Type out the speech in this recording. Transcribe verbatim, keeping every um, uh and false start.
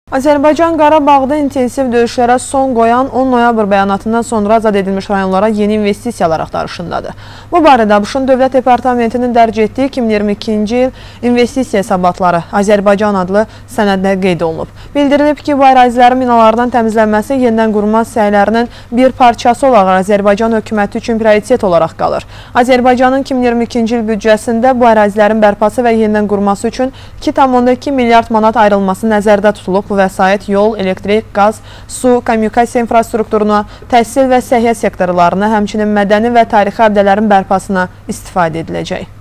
Azərbaycan Qarabağda intensiv döyüşlərə son qoyan on noyabr bəyanatından sonra azad edilmiş rayonlara yeni investisiyalar axtarışındadır. Bu barədə ABŞ-ın Dövlət Departamentinin dərc etdiyi iki min iyirmi ikinci il investisiya hesabatları Azərbaycan adlı sənəddə qeyd olunub. Bildirilib ki, bu ərazilərin minalardan təmizlənməsi yenidən qurma səylərinin bir parçası olaraq Azərbaycan hökuməti üçün prioritet olaraq qalır. Azərbaycanın iki min iyirmi ikinci il büdcəsində bu ərazilərin bərpası və yenidən qurması üçün iki tam iki milyard manat ayrılması nəzərdə tutulub. Bu vəsait yol, elektrik, qaz, su, kommunikasiya infrastrukturuna, təhsil və səhiyyə sektorlarına, həmçinin mədəni və tarixi abidələrin bərpasına istifadə ediləcək.